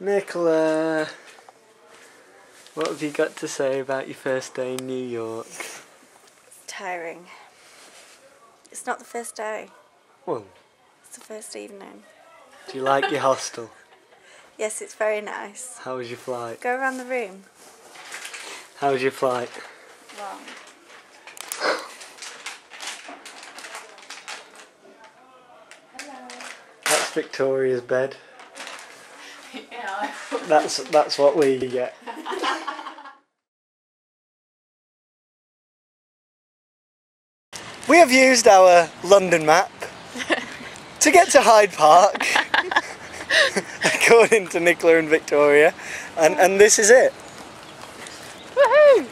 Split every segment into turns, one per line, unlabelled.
Nicola, what have you got to say about your first day in New York?
It's tiring. It's not the first day.
Well,
It's the first evening.
do you like your hostel?
Yes, it's very nice.
How was your flight?
Go around the room.
How was your flight?
Wrong.
That's Victoria's bed.
Yeah.
That's what we get. We have used our London map to get to Hyde Park, according to Nicola and Victoria, and this is it.
Woohoo!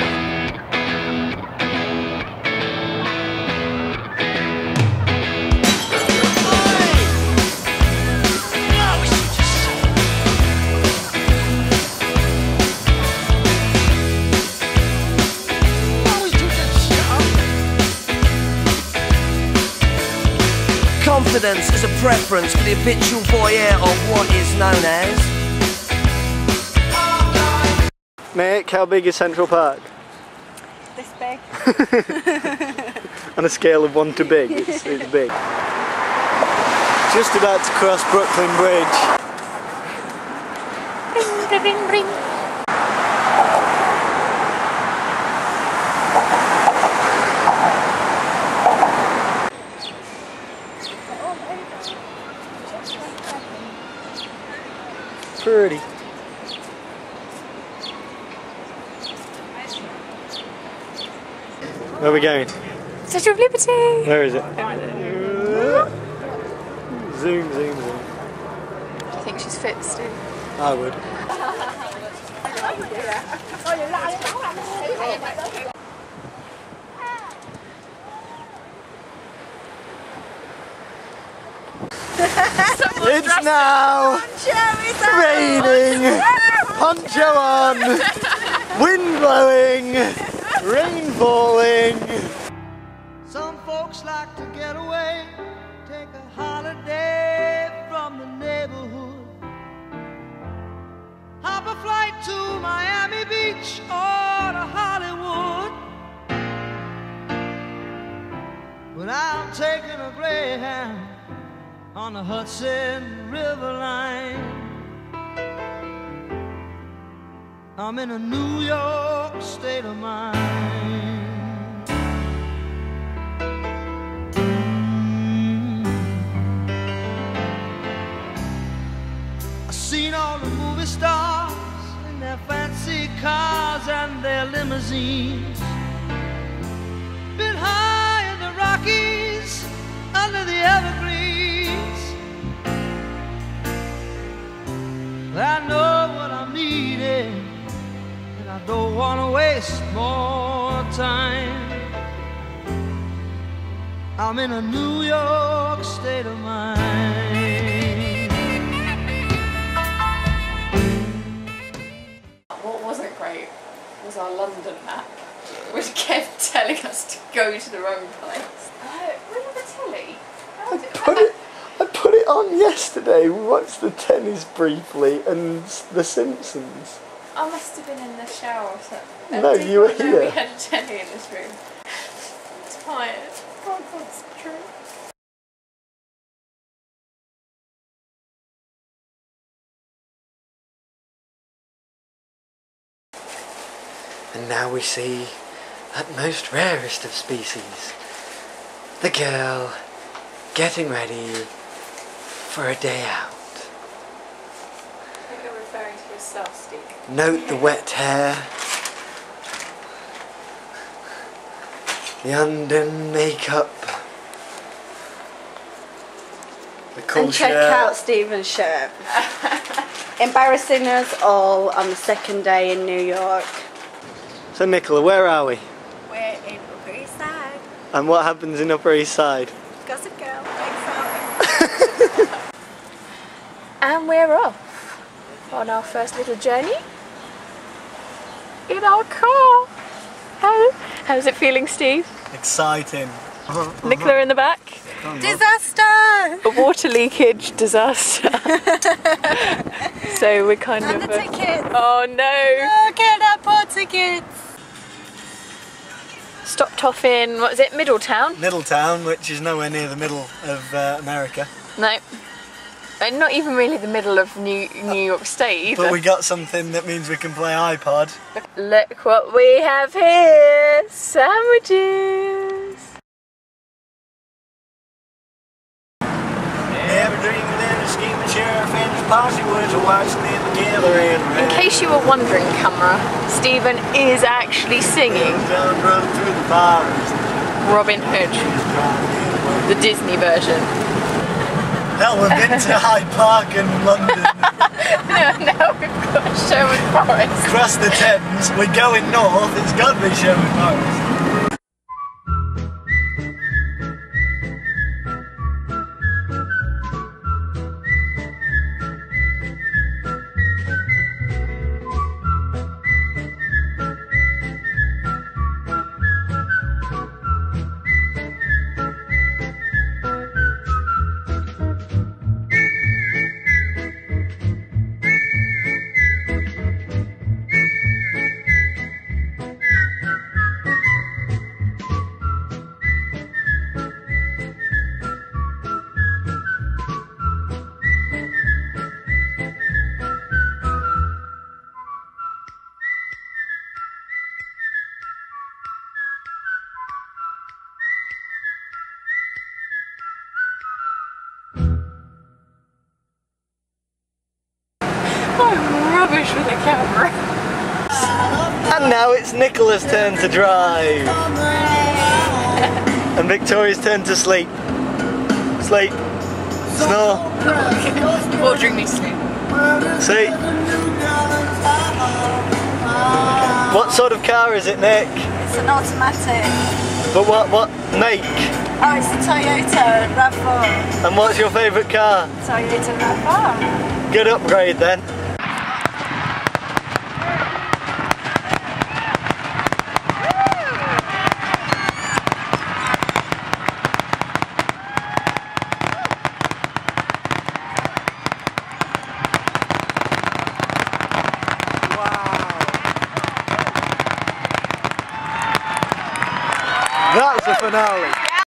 Confidence is a preference for the habitual voyeur of what is known as...
Nick, how big is Central Park?
This big.
On a scale of 1 to big, it's big. Just about to cross Brooklyn Bridge.
Ring, ring, ring.
Pretty. Where are we going?
Statue of Liberty!
Where is it? Zoom, zoom, zoom.
Do you think she's fit, Stu?
I would. It's now raining, poncho on, wind blowing, rain falling.
Some folks like to get away, take a holiday from the neighborhood. Hop a flight to Miami Beach or to Hollywood. But I'm taking a Greyhound on the Hudson River line. I'm in a New York state of mind. I've seen all the movie stars in their fancy cars and their limousines. Been high in the Rockies, under the evergreens. I know what I'm needing, and I don't want to waste more time. I'm in a New York state of mind.
What wasn't great was our London map, which kept telling us to go to the wrong place. Were you the telly?
I put it on yesterday. We watched the tennis briefly and The Simpsons.
I must have been in the shower or something.
No, you were here.
We had a telly in this room. I'm tired. Can't concentrate.
And now we see that most rarest of species, the girl getting ready for a day out.
I think you're referring to yourself, Steve.
Note the wet hair, the undone makeup, the cool
And check
shirt.
out Stephen's shirt. Embarrassing us all on the second day in New York.
So Nicola, where are we?
We're in Upper East Side.
And what happens in Upper East Side?
Gossip Girl.
And we're off on our first little journey in our car. How's it feeling, Steve?
Exciting.
Nicola in the back.
Disaster!
A water leakage disaster. so we're kind of...
the tickets!
Oh no!
Oh, get that poor tickets!
Stopped off in, what is it, Middletown?
Middletown, which is nowhere near the middle of America.
No. Not even really the middle of New York State either.
But we got something that means we can play iPod.
Look what we have here! Sandwiches!
Never dreamed that a scheming sheriff and his posse was watching them together and
In case you were wondering, camera, Stephen is actually singing
John rode through the forest.
Robin Hood, the Disney version.
Hell, we've been to Hyde Park in London.
Now we've got Sherwood Forest.
Across the Thames, we're going north, it's got to be Sherwood Forest.
I'm rubbish with a camera.
And now it's Nicola's turn to drive. And Victoria's turn to sleep. Sleep. Snore.
Ordering me sleep.
See? What sort of car is it, Nick?
It's an automatic.
But what make?
Oh, it's a Toyota RAV4.
And what's your favourite car?
Toyota RAV4.
Good upgrade then. That's the finale.